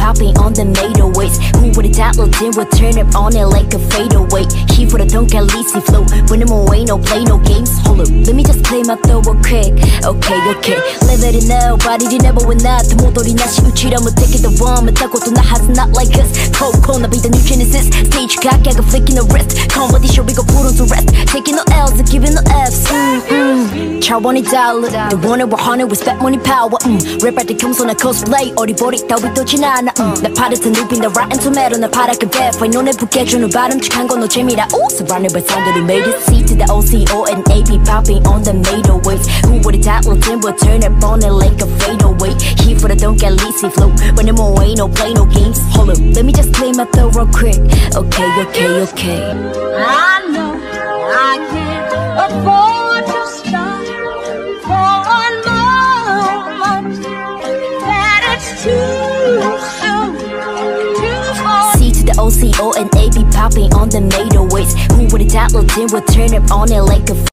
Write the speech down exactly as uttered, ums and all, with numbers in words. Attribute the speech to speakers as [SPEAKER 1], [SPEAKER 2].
[SPEAKER 1] popping on the fadeaways. Who would've thought Lil Tim would turn up on it like a fadeaway? He for the don't get lazy flow. When I'm away, no play, no games. Hold up, let me just clear my throat real quick. Okay, okay, live it now. Body you never win that. The modori nashi uchira mo take it the one. But that goes has not like us. Cold, cold, be the new genesis. Stage cock, I got flicking the wrist. Comedy show, we go put on to rest. Taking no L's and giving no F's. Mm, mm. Char one dollar. The one over hundred with spent money power. Mm. Rap at the comes on a cosplay. Or the body that we touch in Anna. The pot is a loop in the rotten tomato. The pot I could bet. Why no never get you no bottom. Chicken go no Jimmy that. Oh, surrounded by sound that we made it. C to the O C O and A P popping on the fadeaways. Who would've thought Lil Tim would turn up on it like a fadeaway? He for the don't get lazy flow. When I'm away, no play, no games. Hold up, let me just clear my throat real quick. Okay, okay, okay.
[SPEAKER 2] I know I can't afford to stop for one moment. That it's too soon to fall.
[SPEAKER 1] C to the O C O and A B popping on the fadeaways. Who would've thought Lil Tim would turn up on it like a